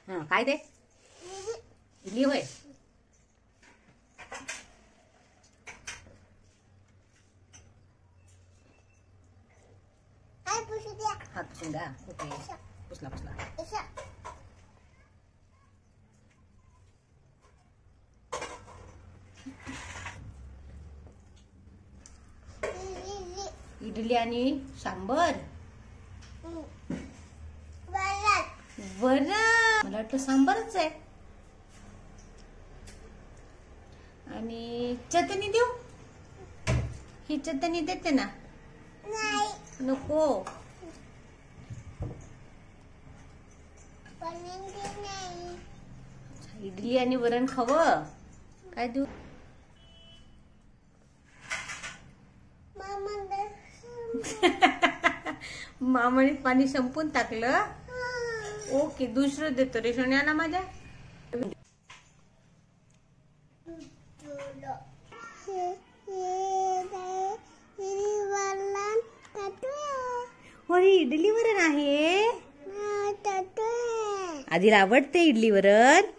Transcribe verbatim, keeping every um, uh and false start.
हा काय ते इडली होय. हात पुसून द्या. ओके पुसला पुसला. इडली आणि सांबर. वरण मला वाटतं सांबारच आहे. आणि चटणी देऊ. ही चटणी देते ना. नको. इडली आणि वरण खावं. काय देऊ. मामाने पाणी संपून टाकलं. ओके दुसरं देतो रे सोन्याला माझ्या. अरे इडली वरण आहे. आधीला आवडते इडली वरण.